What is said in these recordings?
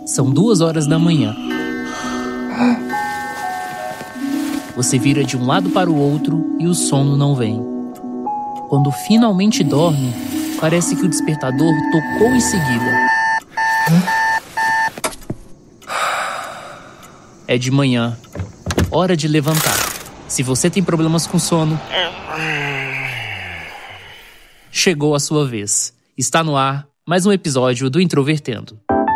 São 2h da manhã. Você vira de um lado para o outro e o sono não vem. Quando finalmente dorme, parece que o despertador tocou em seguida. É de manhã. Hora de levantar. Se você tem problemas com sono, chegou a sua vez. Está no ar mais um episódio do Introvertendo.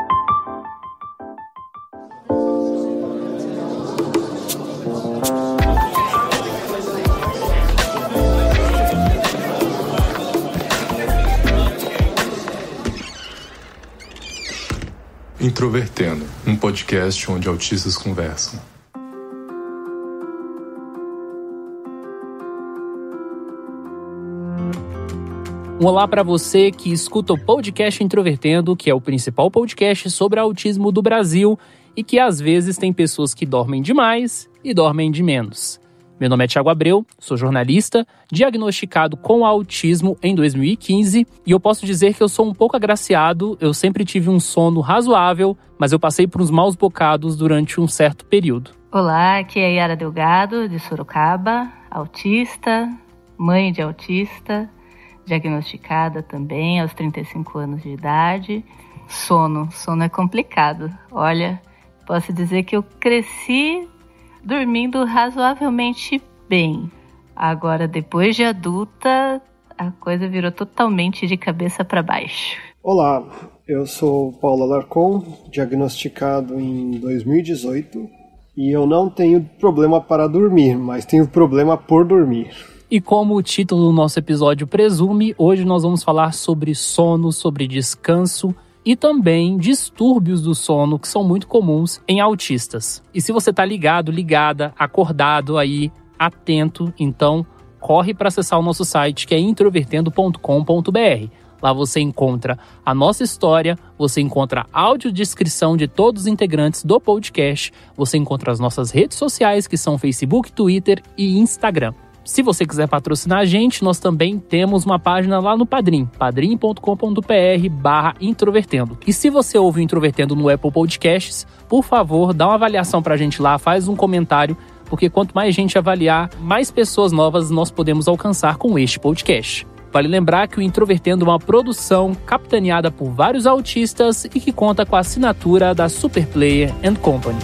Introvertendo, um podcast onde autistas conversam. Um olá para você que escuta o podcast Introvertendo, que é o principal podcast sobre autismo do Brasil e que às vezes tem pessoas que dormem demais e dormem de menos. Meu nome é Thiago Abreu, sou jornalista, diagnosticado com autismo em 2015 e eu posso dizer que eu sou um pouco agraciado, eu sempre tive um sono razoável, mas eu passei por uns maus bocados durante um certo período. Olá, aqui é Yara Delgado, de Sorocaba, autista, mãe de autista, diagnosticada também aos 35 anos de idade. Sono é complicado. Olha, posso dizer que eu cresci dormindo razoavelmente bem. Agora, depois de adulta, a coisa virou totalmente de cabeça para baixo. Olá, eu sou Paulo Alarcon, diagnosticado em 2018 e eu não tenho problema para dormir, mas tenho problema por dormir. E como o título do nosso episódio presume, hoje nós vamos falar sobre sono, sobre descanso e também distúrbios do sono que são muito comuns em autistas. E se você está ligado, ligada, acordado aí, atento, então corre para acessar o nosso site que é introvertendo.com.br. Lá você encontra a nossa história, você encontra a audiodescrição de todos os integrantes do podcast, você encontra as nossas redes sociais que são Facebook, Twitter e Instagram. Se você quiser patrocinar a gente, nós também temos uma página lá no Padrim, padrim.com.br/introvertendo. E se você ouve o Introvertendo no Apple Podcasts, por favor, dá uma avaliação pra gente lá, faz um comentário, porque quanto mais gente avaliar, mais pessoas novas nós podemos alcançar com este podcast. Vale lembrar que o Introvertendo é uma produção capitaneada por vários autistas e que conta com a assinatura da Superplayer & Company.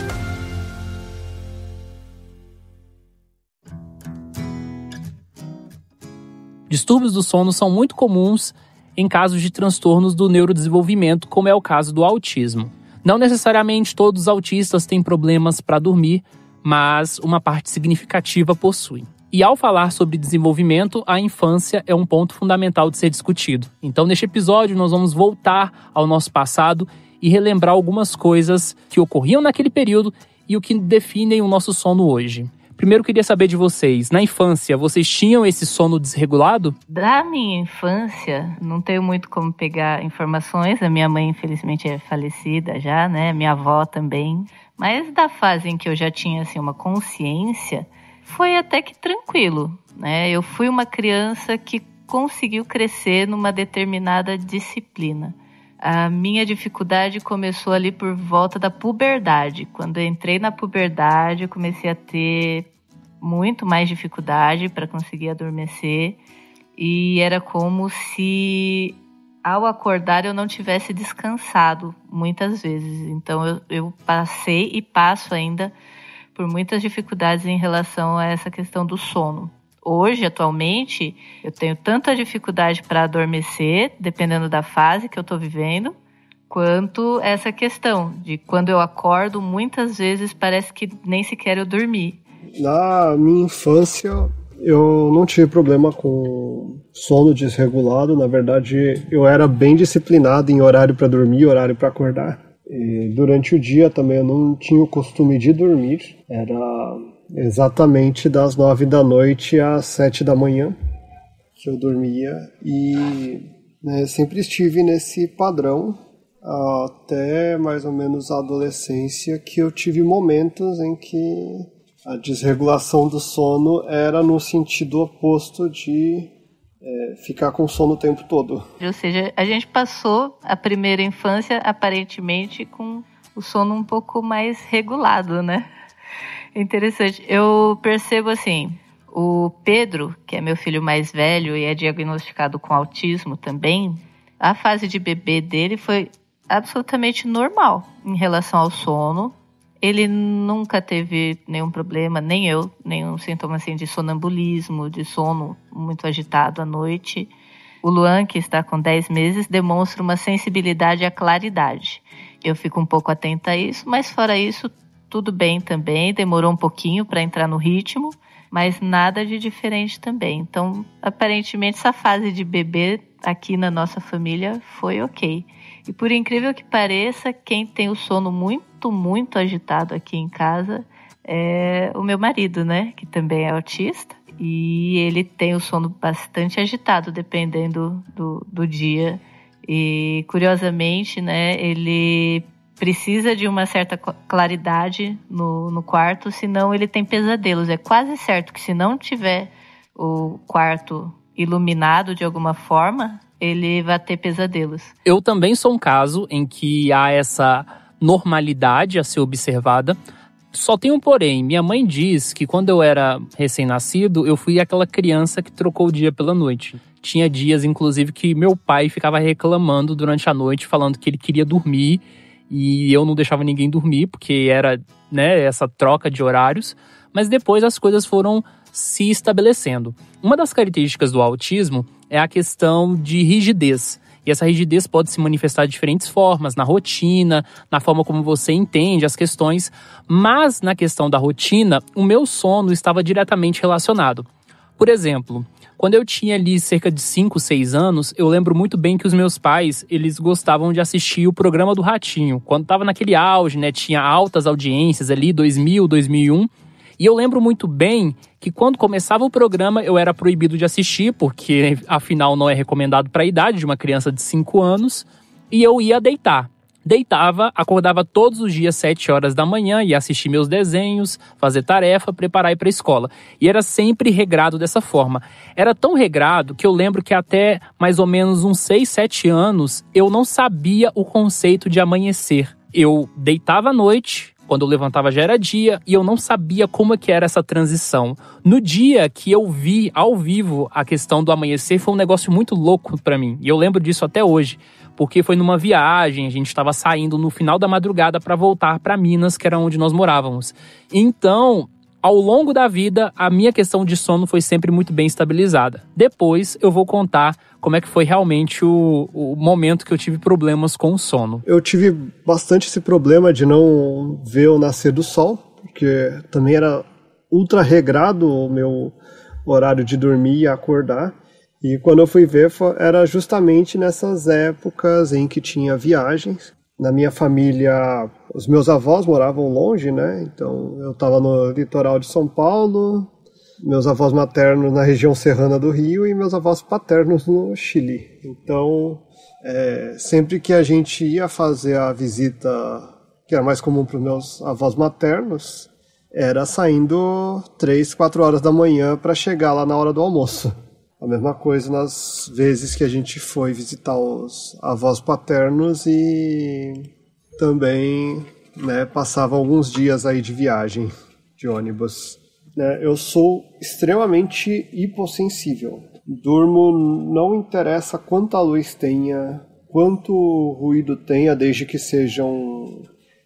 Distúrbios do sono são muito comuns em casos de transtornos do neurodesenvolvimento, como é o caso do autismo. Não necessariamente todos os autistas têm problemas para dormir, mas uma parte significativa possuem. E ao falar sobre desenvolvimento, a infância é um ponto fundamental de ser discutido. Então, neste episódio, nós vamos voltar ao nosso passado e relembrar algumas coisas que ocorriam naquele período e o que definem o nosso sono hoje. Primeiro, eu queria saber de vocês, na infância, vocês tinham esse sono desregulado? Da minha infância, não tenho muito como pegar informações. A minha mãe, infelizmente, é falecida já, né? Minha avó também. Mas da fase em que eu já tinha, assim, uma consciência, foi até que tranquilo, né? Eu fui uma criança que conseguiu crescer numa determinada disciplina. A minha dificuldade começou ali por volta da puberdade. Quando eu entrei na puberdade, eu comecei a ter muito mais dificuldade para conseguir adormecer. E era como se, ao acordar, eu não tivesse descansado muitas vezes. Então, eu passei e passo ainda por muitas dificuldades em relação a essa questão do sono. Hoje, atualmente, eu tenho tanta dificuldade para adormecer, dependendo da fase que eu estou vivendo, quanto essa questão de quando eu acordo, muitas vezes parece que nem sequer eu dormi. Na minha infância, eu não tive problema com sono desregulado. Na verdade, eu era bem disciplinado em horário para dormir e horário para acordar. E durante o dia também eu não tinha o costume de dormir. Era exatamente das 9 da noite às 7 da manhã que eu dormia e sempre estive nesse padrão até mais ou menos a adolescência, que eu tive momentos em que a desregulação do sono era no sentido oposto de ficar com sono o tempo todo. Ou seja, a gente passou a primeira infância, aparentemente, com o sono um pouco mais regulado, né? Interessante. Eu percebo assim, o Pedro, que é meu filho mais velho e é diagnosticado com autismo também, a fase de bebê dele foi absolutamente normal em relação ao sono. Ele nunca teve nenhum problema, nem eu, nenhum sintoma assim de sonambulismo, de sono muito agitado à noite. O Luan, que está com 10 meses, demonstra uma sensibilidade à claridade. Eu fico um pouco atenta a isso, mas fora isso, tudo bem também. Demorou um pouquinho para entrar no ritmo, mas nada de diferente também. Então, aparentemente, essa fase de bebê aqui na nossa família foi ok. E por incrível que pareça, quem tem o sono muito, muito agitado aqui em casa é o meu marido, né? Que também é autista. E ele tem o sono bastante agitado, dependendo do dia. E, curiosamente, né? Ele precisa de uma certa claridade no quarto, senão ele tem pesadelos. É quase certo que se não tiver o quarto iluminado de alguma forma, ele vai ter pesadelos. Eu também sou um caso em que há essa normalidade a ser observada. Só tem um porém. Minha mãe diz que quando eu era recém-nascido, eu fui aquela criança que trocou o dia pela noite. Tinha dias, inclusive, que meu pai ficava reclamando durante a noite, falando que ele queria dormir e eu não deixava ninguém dormir, porque era, né, essa troca de horários. Mas depois as coisas foram se estabelecendo. Uma das características do autismo é a questão de rigidez. E essa rigidez pode se manifestar de diferentes formas, na rotina, na forma como você entende as questões. Mas na questão da rotina, o meu sono estava diretamente relacionado. Por exemplo, quando eu tinha ali cerca de 5, 6 anos, eu lembro muito bem que os meus pais, eles gostavam de assistir o programa do Ratinho. Quando estava naquele auge, né, tinha altas audiências ali, 2000, 2001. E eu lembro muito bem que quando começava o programa eu era proibido de assistir, porque afinal não é recomendado para a idade de uma criança de 5 anos, e eu ia deitar. Deitava, acordava todos os dias 7 horas da manhã, ia assistir meus desenhos, fazer tarefa, preparar ir para a escola. E era sempre regrado dessa forma. Era tão regrado que eu lembro que até mais ou menos uns 6, 7 anos eu não sabia o conceito de amanhecer. Eu deitava à noite, quando eu levantava já era dia, e eu não sabia como é que era essa transição. No dia que eu vi ao vivo a questão do amanhecer, foi um negócio muito louco para mim. E eu lembro disso até hoje, porque foi numa viagem, a gente estava saindo no final da madrugada para voltar para Minas, que era onde nós morávamos. Então, ao longo da vida, a minha questão de sono foi sempre muito bem estabilizada. Depois eu vou contar como é que foi realmente o momento que eu tive problemas com o sono. Eu tive bastante esse problema de não ver o nascer do sol, porque também era ultra regrado o meu horário de dormir e acordar. E quando eu fui ver, era justamente nessas épocas em que tinha viagens. Na minha família, os meus avós moravam longe, né? Então eu estava no litoral de São Paulo, meus avós maternos na região serrana do Rio e meus avós paternos no Chile. Então, sempre que a gente ia fazer a visita, que era mais comum para os meus avós maternos, era saindo 3, 4 horas da manhã para chegar lá na hora do almoço. A mesma coisa nas vezes que a gente foi visitar os avós paternos e também, né, passava alguns dias aí de viagem de ônibus. Eu sou extremamente hipossensível. Durmo, não interessa quanta luz tenha, quanto ruído tenha, desde que sejam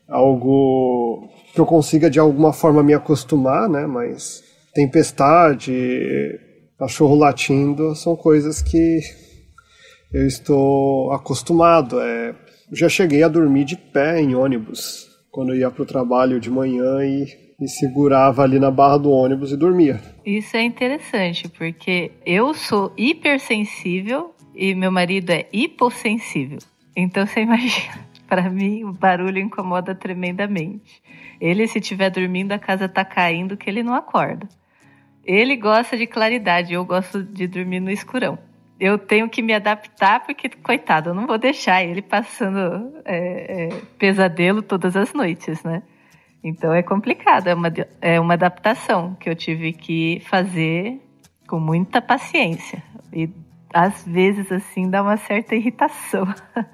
algo que eu consiga de alguma forma me acostumar, né? Mas tempestade, cachorro latindo, são coisas que eu estou acostumado. Já cheguei a dormir de pé em ônibus, quando eu ia para o trabalho de manhã e me segurava ali na barra do ônibus e dormia. Isso é interessante, porque eu sou hipersensível e meu marido é hipossensível. Então você imagina, para mim o barulho incomoda tremendamente. Ele, se estiver dormindo, a casa está caindo que ele não acorda. Ele gosta de claridade, eu gosto de dormir no escurão. Eu tenho que me adaptar porque, coitado, eu não vou deixar ele passando pesadelo todas as noites, né? Então é complicado, é uma adaptação que eu tive que fazer com muita paciência. E às vezes, assim, dá uma certa irritação.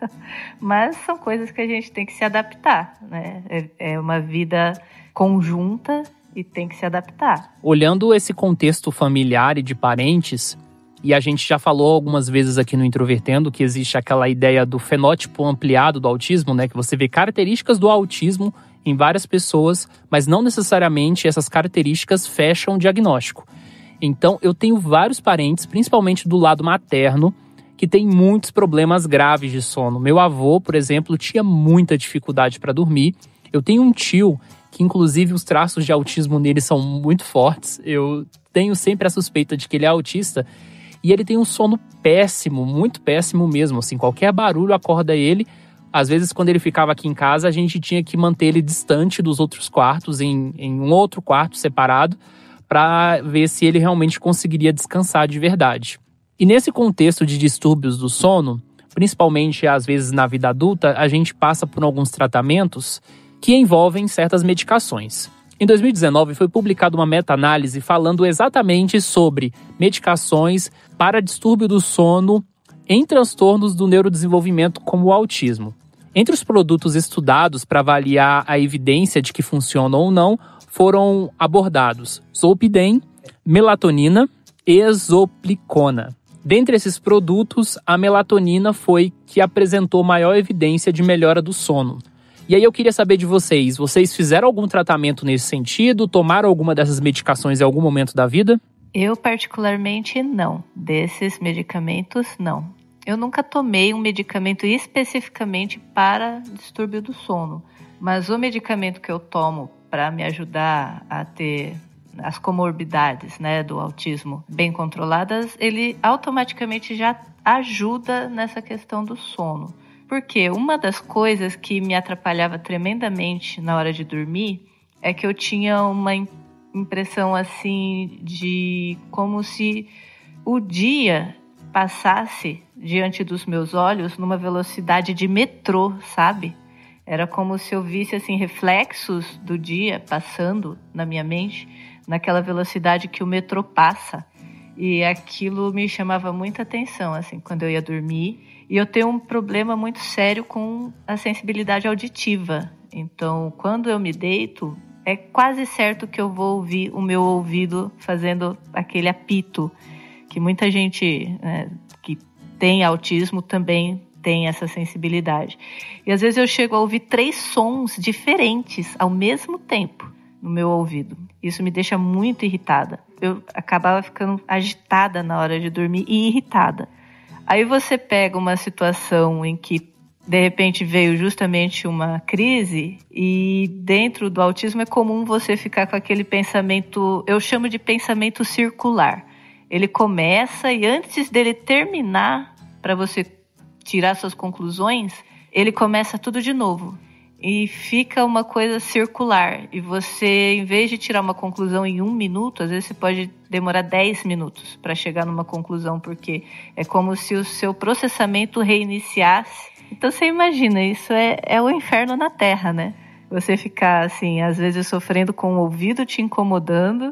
Mas são coisas que a gente tem que se adaptar, né? É uma vida conjunta e tem que se adaptar. Olhando esse contexto familiar e de parentes, e a gente já falou algumas vezes aqui no Introvertendo que existe aquela ideia do fenótipo ampliado do autismo, né? Que você vê características do autismo em várias pessoas, mas não necessariamente essas características fecham o diagnóstico. Então, eu tenho vários parentes, principalmente do lado materno, que tem muitos problemas graves de sono. Meu avô, por exemplo, tinha muita dificuldade para dormir. Eu tenho um tio que, inclusive, os traços de autismo nele são muito fortes. Eu tenho sempre a suspeita de que ele é autista. E ele tem um sono péssimo, muito péssimo mesmo. Assim, qualquer barulho acorda ele. Às vezes, quando ele ficava aqui em casa, a gente tinha que manter ele distante dos outros quartos, em um outro quarto separado, para ver se ele realmente conseguiria descansar de verdade. E nesse contexto de distúrbios do sono, principalmente às vezes na vida adulta, a gente passa por alguns tratamentos que envolvem certas medicações. Em 2019 foi publicada uma meta-análise falando exatamente sobre medicações para distúrbio do sono em transtornos do neurodesenvolvimento como o autismo. Entre os produtos estudados para avaliar a evidência de que funcionam ou não, foram abordados Zolpidem, melatonina e exoplicona. Dentre esses produtos, a melatonina foi que apresentou maior evidência de melhora do sono. E aí eu queria saber de vocês fizeram algum tratamento nesse sentido? Tomaram alguma dessas medicações em algum momento da vida? Eu particularmente não. Desses medicamentos, não. Eu nunca tomei um medicamento especificamente para distúrbio do sono. Mas o medicamento que eu tomo para me ajudar a ter as comorbidades, né, do autismo bem controladas, ele automaticamente já ajuda nessa questão do sono. Porque uma das coisas que me atrapalhava tremendamente na hora de dormir é que eu tinha uma impressão assim de como se o dia passasse diante dos meus olhos numa velocidade de metrô, sabe? Era como se eu visse assim, reflexos do dia passando na minha mente, naquela velocidade que o metrô passa. E aquilo me chamava muita atenção, assim, quando eu ia dormir. E eu tenho um problema muito sério com a sensibilidade auditiva. Então, quando eu me deito, é quase certo que eu vou ouvir o meu ouvido fazendo aquele apito, que muita gente que tem autismo também tem essa sensibilidade. E às vezes eu chego a ouvir 3 sons diferentes ao mesmo tempo no meu ouvido. Isso me deixa muito irritada. Eu acabava ficando agitada na hora de dormir e irritada. Aí você pega uma situação em que de repente veio justamente uma crise e dentro do autismo é comum você ficar com aquele pensamento, eu chamo de pensamento circular. Ele começa e antes dele terminar, para você tirar suas conclusões, ele começa tudo de novo. E fica uma coisa circular. E você, em vez de tirar uma conclusão em 1 minuto, às vezes você pode demorar 10 minutos para chegar numa conclusão, porque é como se o seu processamento reiniciasse. Então você imagina, isso é o inferno na Terra, né? Você ficar, assim, às vezes sofrendo com o ouvido te incomodando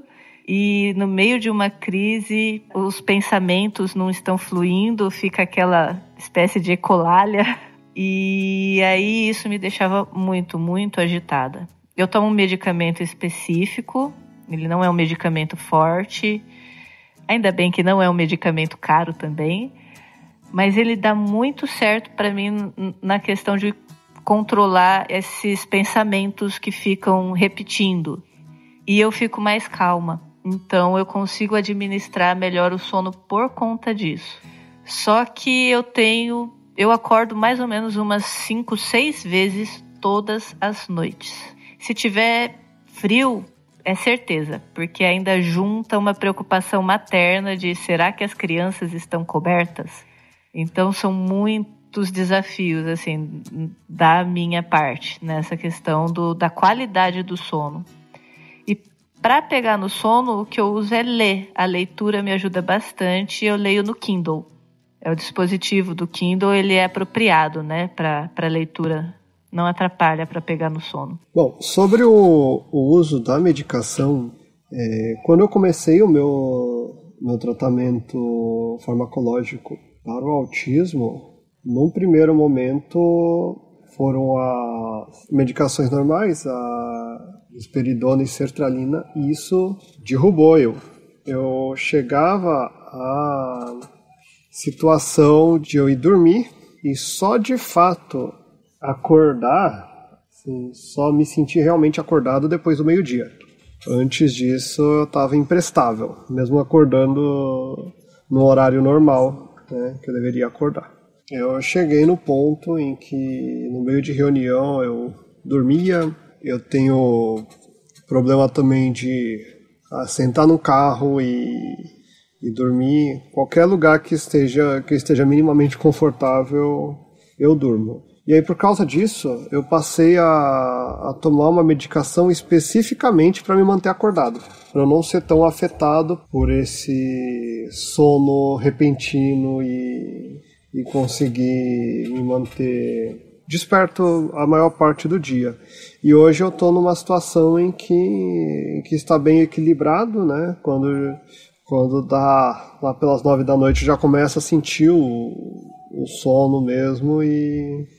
e no meio de uma crise os pensamentos não estão fluindo, fica aquela espécie de ecolalia. E aí isso me deixava muito, muito agitada. Eu tomo um medicamento específico, ele não é um medicamento forte, ainda bem que não é um medicamento caro também, mas ele dá muito certo para mim na questão de controlar esses pensamentos que ficam repetindo. E eu fico mais calma, então eu consigo administrar melhor o sono por conta disso. Só que eu acordo mais ou menos umas 5, 6 vezes todas as noites. Se tiver frio, é certeza, porque ainda junta uma preocupação materna de será que as crianças estão cobertas? Então são muitos desafios assim, da minha parte nessa questão da qualidade do sono. E para pegar no sono, o que eu uso é ler. A leitura me ajuda bastante, eu leio no Kindle. O dispositivo do Kindle, ele é apropriado, né, para leitura, não atrapalha para pegar no sono. Bom, sobre o uso da medicação, quando eu comecei o meu meu tratamento farmacológico para o autismo, num primeiro momento foram as medicações normais, a risperidona e sertralina, e isso derrubou eu. Eu chegava à situação de eu ir dormir e só de fato acordar, assim, só me sentir realmente acordado depois do meio-dia. Antes disso eu estava imprestável, mesmo acordando no horário normal, né, que eu deveria acordar. Eu cheguei no ponto em que no meio de reunião eu dormia, eu tenho problema também de sentar no carro e dormir. Qualquer lugar que esteja minimamente confortável, eu durmo. E aí, por causa disso, eu passei a tomar uma medicação especificamente para me manter acordado, para eu não ser tão afetado por esse sono repentino e conseguir me manter desperto a maior parte do dia. E hoje eu estou numa situação em que está bem equilibrado, né? Quando dá lá pelas 9 da noite, já começa a sentir o sono mesmo e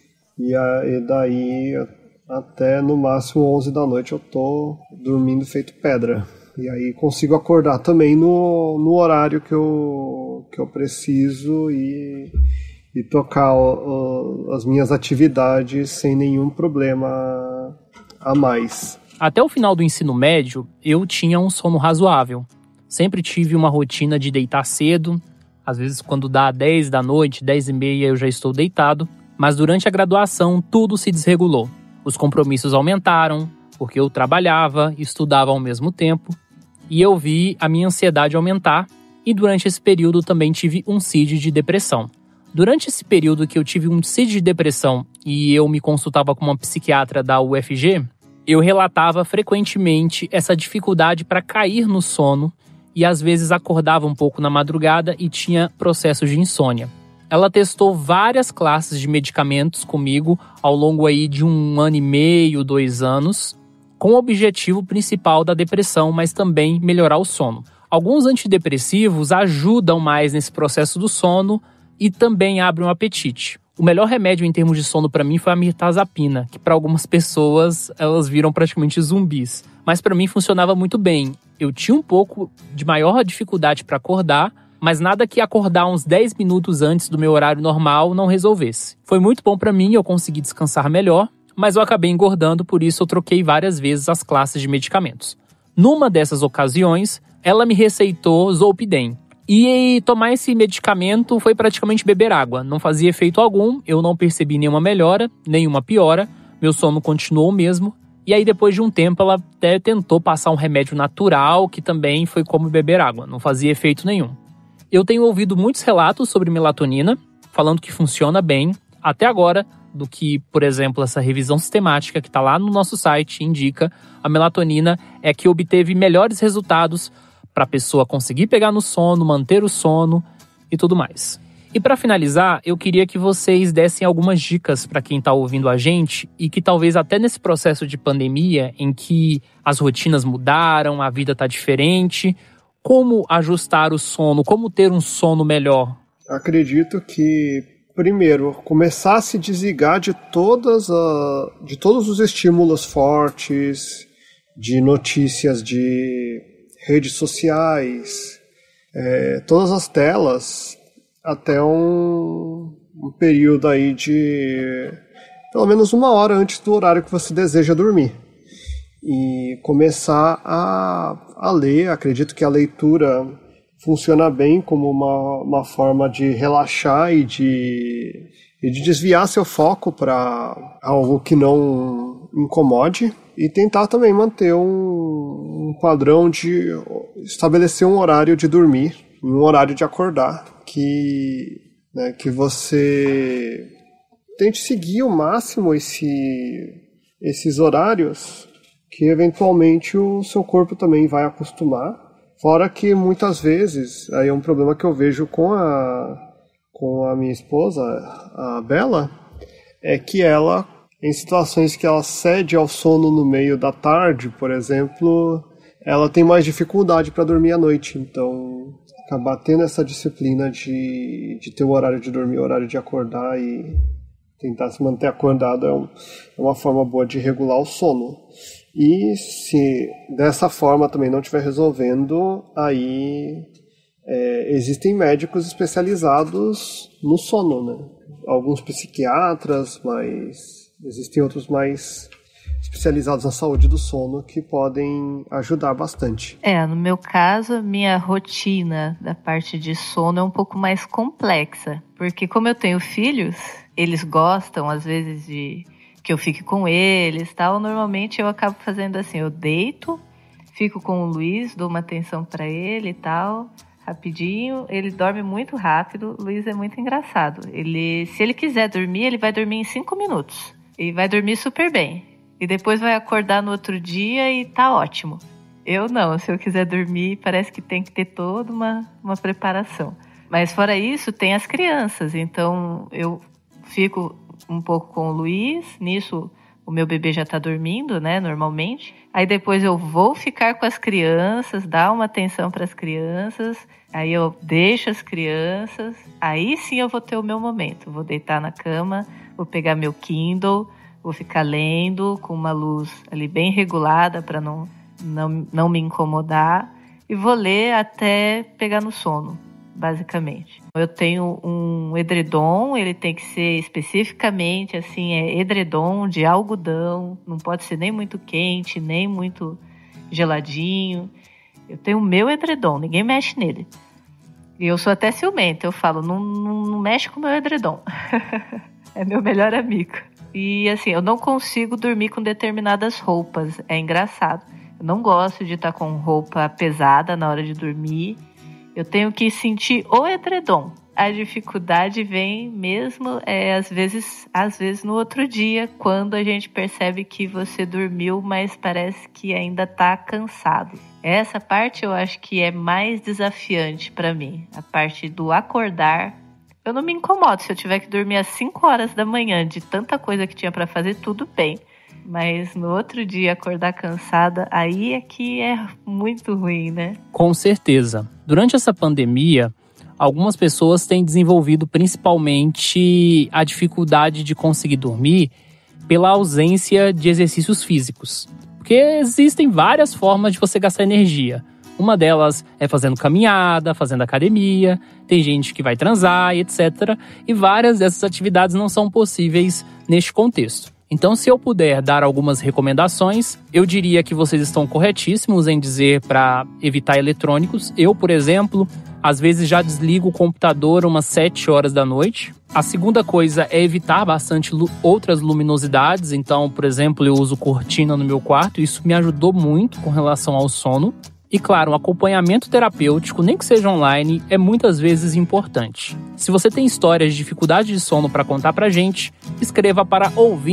daí até no máximo 11 da noite eu tô dormindo feito pedra. E aí consigo acordar também no horário que eu preciso e tocar as minhas atividades sem nenhum problema a mais. Até o final do ensino médio, eu tinha um sono razoável. Sempre tive uma rotina de deitar cedo. Às vezes, quando dá 10 da noite, 10h30, eu já estou deitado. Mas durante a graduação, tudo se desregulou. Os compromissos aumentaram, porque eu trabalhava e estudava ao mesmo tempo. E eu vi a minha ansiedade aumentar. E durante esse período também tive um CID de depressão. Durante esse período que eu tive um CID de depressão e eu me consultava com uma psiquiatra da UFG, eu relatava frequentemente essa dificuldade para cair no sono e às vezes acordava um pouco na madrugada e tinha processos de insônia. Ela testou várias classes de medicamentos comigo ao longo aí de 1 ano e meio, 2 anos, com o objetivo principal da depressão, mas também melhorar o sono. Alguns antidepressivos ajudam mais nesse processo do sono e também abrem o apetite. O melhor remédio em termos de sono para mim foi a mirtazapina, que para algumas pessoas elas viram praticamente zumbis. Mas para mim funcionava muito bem. Eu tinha um pouco de maior dificuldade para acordar, mas nada que acordar uns 10 minutos antes do meu horário normal não resolvesse. Foi muito bom para mim, eu consegui descansar melhor, mas eu acabei engordando, por isso eu troquei várias vezes as classes de medicamentos. Numa dessas ocasiões, ela me receitou Zolpidem. E tomar esse medicamento foi praticamente beber água. Não fazia efeito algum, eu não percebi nenhuma melhora, nenhuma piora, meu sono continuou o mesmo. E aí depois de um tempo ela até tentou passar um remédio natural, que também foi como beber água, não fazia efeito nenhum. Eu tenho ouvido muitos relatos sobre melatonina, falando que funciona bem, até agora, do que, por exemplo, essa revisão sistemática que está lá no nosso site indica, a melatonina é que obteve melhores resultados para a pessoa conseguir pegar no sono, manter o sono e tudo mais. E para finalizar, eu queria que vocês dessem algumas dicas para quem está ouvindo a gente e que talvez até nesse processo de pandemia, em que as rotinas mudaram, a vida está diferente, como ajustar o sono, como ter um sono melhor? Acredito que, primeiro, começar a se desligar de todos os estímulos fortes, de notícias de redes sociais, todas as telas, até um período aí de pelo menos 1 hora antes do horário que você deseja dormir. E começar a ler. Acredito que a leitura funciona bem como uma forma de relaxar e de desviar seu foco para algo que não incomode. E tentar também manter um padrão de estabelecer um horário de dormir, um horário de acordar, que você tente seguir ao máximo esses horários, que eventualmente o seu corpo também vai acostumar. Fora que muitas vezes, aí é um problema que eu vejo com a minha esposa, a Bela, é que ela, em situações que ela cede ao sono no meio da tarde, por exemplo, ela tem mais dificuldade para dormir à noite. Então, acabar tendo essa disciplina de ter o horário de dormir, o horário de acordar e tentar se manter acordado é uma forma boa de regular o sono. E se dessa forma também não estiver resolvendo, aí existem médicos especializados no sono, né? Alguns psiquiatras, mas existem outros mais especializados na saúde do sono que podem ajudar bastante. No meu caso, minha rotina da parte de sono é um pouco mais complexa, porque como eu tenho filhos, eles gostam às vezes de que eu fique com eles, tal. Normalmente eu acabo fazendo assim, eu deito, fico com o Luiz, dou uma atenção para ele e tal, rapidinho. Ele dorme muito rápido. O Luiz é muito engraçado. Se ele quiser dormir, ele vai dormir em 5 minutos e vai dormir super bem. E depois vai acordar no outro dia e tá ótimo. Eu não, se eu quiser dormir, parece que tem que ter toda uma preparação. Mas fora isso, tem as crianças. Então eu fico um pouco com o Luiz. Nisso, o meu bebê já tá dormindo, né, normalmente. Aí depois eu vou ficar com as crianças, dar uma atenção para as crianças. Aí eu deixo as crianças. Aí sim eu vou ter o meu momento. Vou deitar na cama, vou pegar meu Kindle, vou ficar lendo com uma luz ali bem regulada para não me incomodar. E vou ler até pegar no sono, basicamente. Eu tenho um edredom, ele tem que ser especificamente assim, edredom de algodão, não pode ser nem muito quente, nem muito geladinho. Eu tenho o meu edredom, ninguém mexe nele. E eu sou até ciumenta, eu falo, não mexe com o meu edredom. É meu melhor amigo. E assim, eu não consigo dormir com determinadas roupas, é engraçado. Eu não gosto de estar com roupa pesada na hora de dormir. Eu tenho que sentir o edredom. A dificuldade vem mesmo, às vezes no outro dia, quando a gente percebe que você dormiu, mas parece que ainda está cansado. Essa parte eu acho que é mais desafiante para mim. A parte do acordar. Eu não me incomodo se eu tiver que dormir às 5 horas da manhã, de tanta coisa que tinha para fazer, tudo bem. Mas no outro dia acordar cansada, aí é que é muito ruim, né? Com certeza. Durante essa pandemia, algumas pessoas têm desenvolvido principalmente a dificuldade de conseguir dormir pela ausência de exercícios físicos. Porque existem várias formas de você gastar energia. Uma delas é fazendo caminhada, fazendo academia, tem gente que vai transar e etc. E várias dessas atividades não são possíveis neste contexto. Então, se eu puder dar algumas recomendações, eu diria que vocês estão corretíssimos em dizer para evitar eletrônicos. Eu, por exemplo, às vezes já desligo o computador umas 7 horas da noite. A segunda coisa é evitar bastante outras luminosidades. Então, por exemplo, eu uso cortina no meu quarto e isso me ajudou muito com relação ao sono. E claro, um acompanhamento terapêutico, nem que seja online, é muitas vezes importante. Se você tem histórias de dificuldade de sono para contar pra gente, escreva para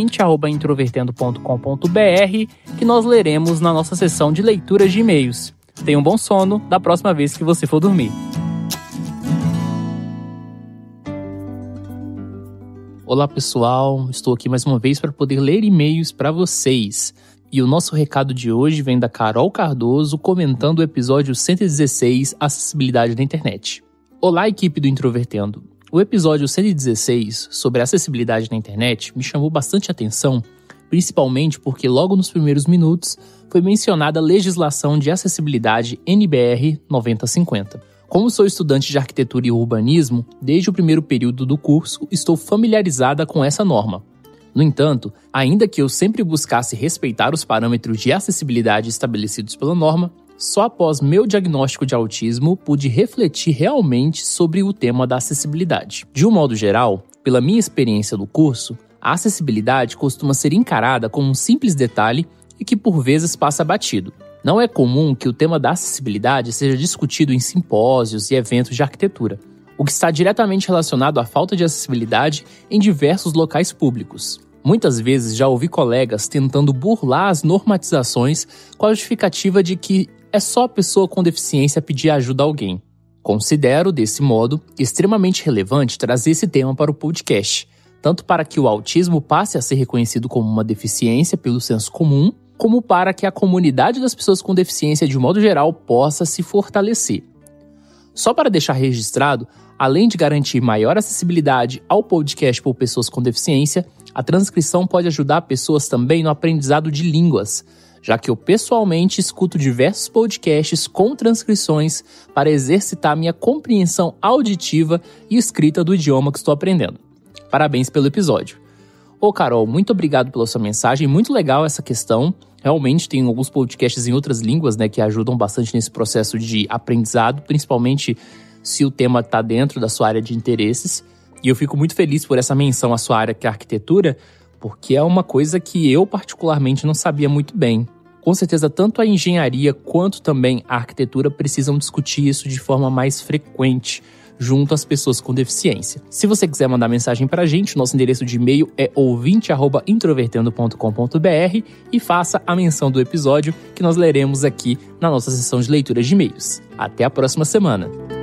ouvinte@introvertendo.com.br que nós leremos na nossa sessão de leituras de e-mails. Tenha um bom sono da próxima vez que você for dormir. Olá pessoal, estou aqui mais uma vez para poder ler e-mails para vocês. E o nosso recado de hoje vem da Carol Cardoso comentando o episódio 116, Acessibilidade na Internet. Olá, equipe do Introvertendo. O episódio 116, sobre acessibilidade na internet, me chamou bastante atenção, principalmente porque logo nos primeiros minutos foi mencionada a legislação de acessibilidade NBR 9050. Como sou estudante de arquitetura e urbanismo, desde o primeiro período do curso estou familiarizada com essa norma. No entanto, ainda que eu sempre buscasse respeitar os parâmetros de acessibilidade estabelecidos pela norma, só após meu diagnóstico de autismo pude refletir realmente sobre o tema da acessibilidade. De um modo geral, pela minha experiência no curso, a acessibilidade costuma ser encarada como um simples detalhe e que por vezes passa batido. Não é comum que o tema da acessibilidade seja discutido em simpósios e eventos de arquitetura, o que está diretamente relacionado à falta de acessibilidade em diversos locais públicos. Muitas vezes já ouvi colegas tentando burlar as normatizações com a justificativa de que é só a pessoa com deficiência pedir ajuda a alguém. Considero, desse modo, extremamente relevante trazer esse tema para o podcast, tanto para que o autismo passe a ser reconhecido como uma deficiência pelo senso comum, como para que a comunidade das pessoas com deficiência de modo geral possa se fortalecer. Só para deixar registrado, além de garantir maior acessibilidade ao podcast por pessoas com deficiência, a transcrição pode ajudar pessoas também no aprendizado de línguas, já que eu pessoalmente escuto diversos podcasts com transcrições para exercitar minha compreensão auditiva e escrita do idioma que estou aprendendo. Parabéns pelo episódio. Ô Carol, muito obrigado pela sua mensagem, muito legal essa questão. Realmente tem alguns podcasts em outras línguas, né, que ajudam bastante nesse processo de aprendizado, principalmente se o tema está dentro da sua área de interesses. E eu fico muito feliz por essa menção à sua área, que é a arquitetura, porque é uma coisa que eu particularmente não sabia muito bem. Com certeza, tanto a engenharia quanto também a arquitetura precisam discutir isso de forma mais frequente, junto às pessoas com deficiência. Se você quiser mandar mensagem pra gente, nosso endereço de e-mail é ouvinte@introvertendo.com.br e faça a menção do episódio que nós leremos aqui na nossa sessão de leitura de e-mails. Até a próxima semana!